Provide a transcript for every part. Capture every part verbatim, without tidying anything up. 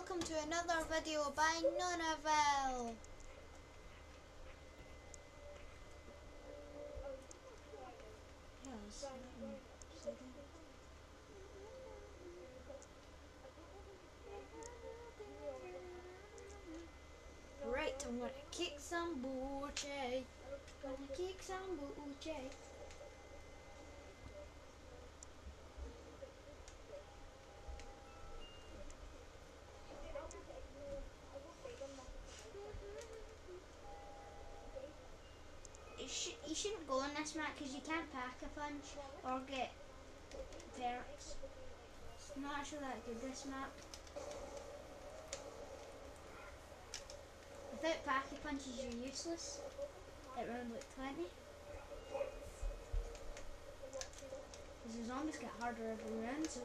welcome to another video by Nunaville. Yes, right, I'm gonna kick some booty. Gonna kick some booty. You, sh you shouldn't go on this map because you can't pack a punch or get perks. It's not actually that good, this map. Without pack a punches you're useless at round like twenty. Because the zombies get harder every round, so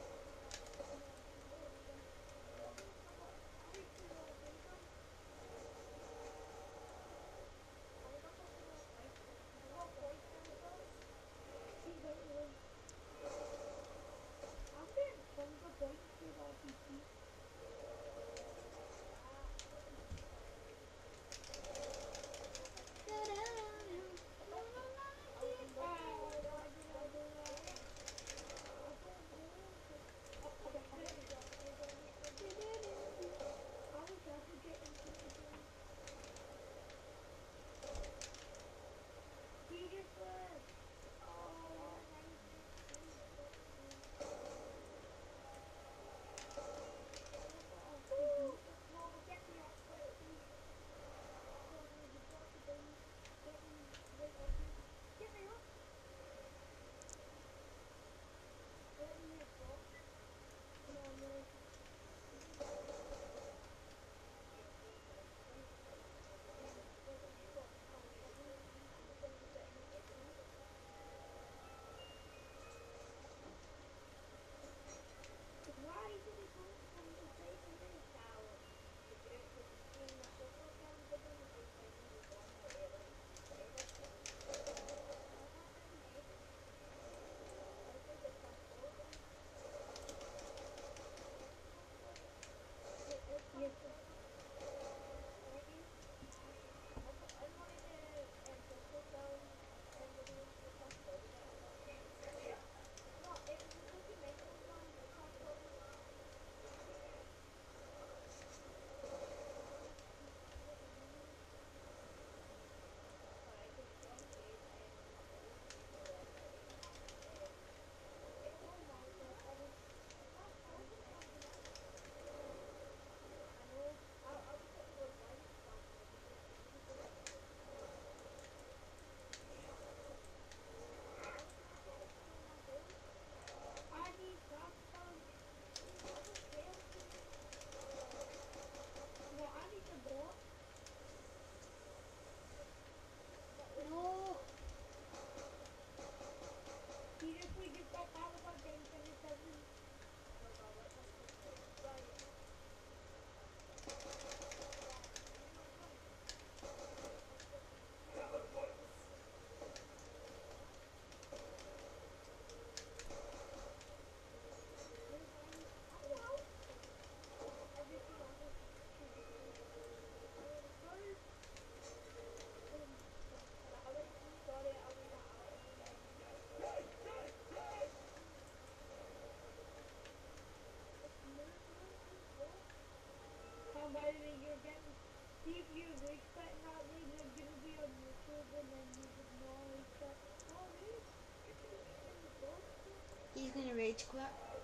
he's gonna rage quit.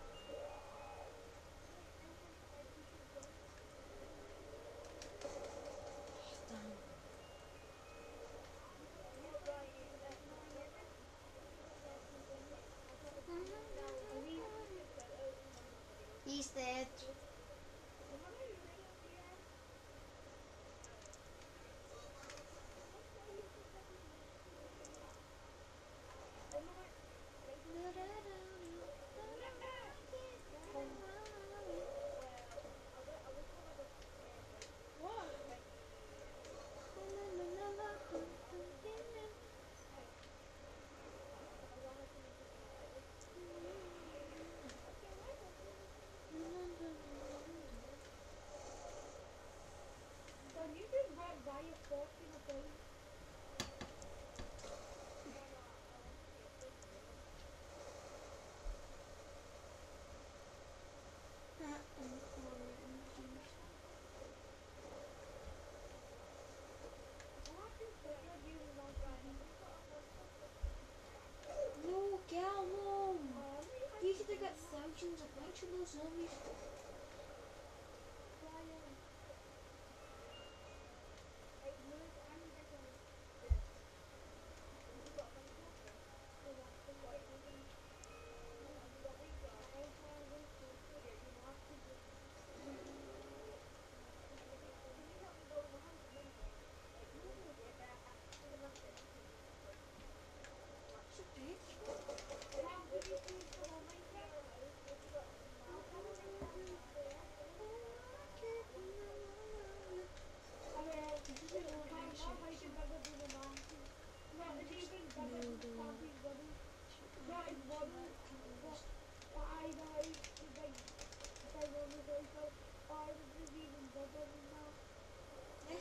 He's dead.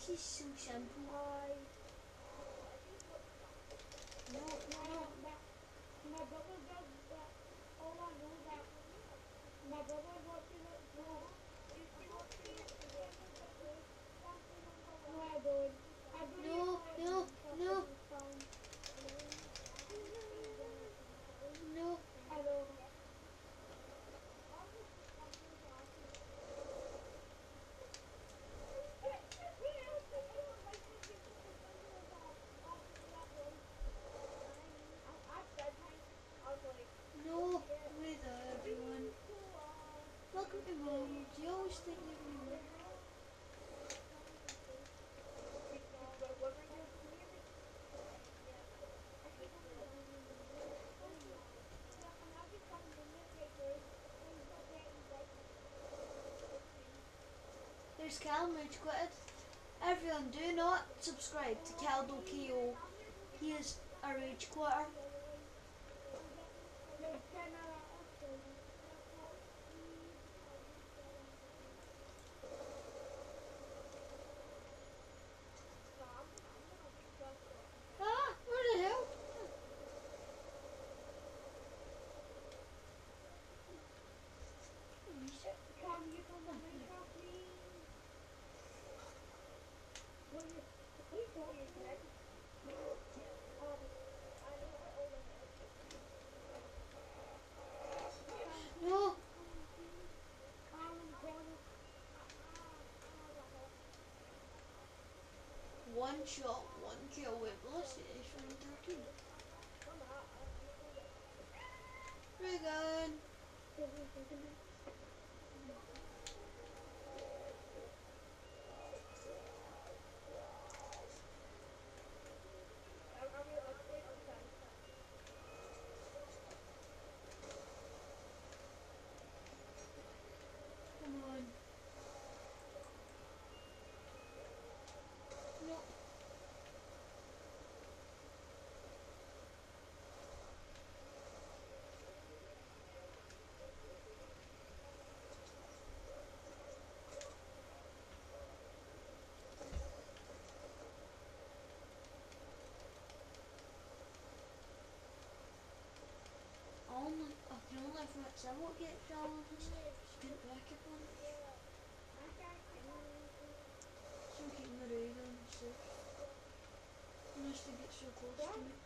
This is so simple. No, no. My brother does that. All I know that my brother watches it. No, you see what he is? No, I don't. I don't even No, like no, no, his sound. no. I don't. No, with everyone. Welcome to mom. Do you always think you're gonna win? There's Cal Mooch quitted. Everyone, do not subscribe to Caldo K O. He is a rage quitter. Ah, where the hell? Can you come on Minecraft, please? What is what is all your head? Um, No. I'm gonna One shot, one kill with PlayStation thirteen. Regan. Come on. No. Only, I can only afford several get challenges. Didn't back up on it. So I'm keeping the Regan safe. Unless they get so close to me.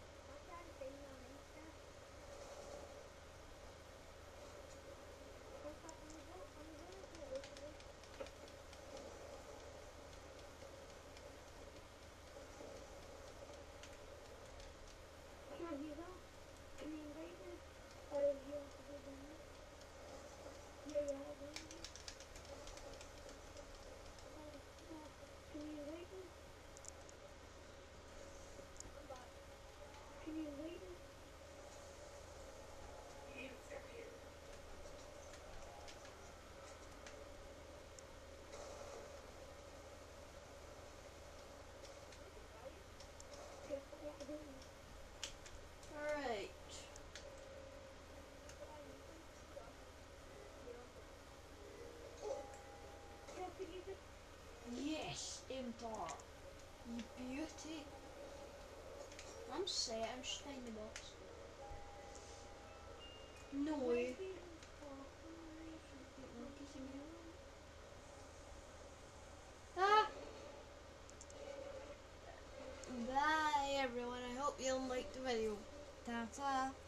Alright. Yes, Impar. You beauty. I'm set, I'm just in the box. No way. Ah! Bye everyone, I hope you liked the video. Ta-ta.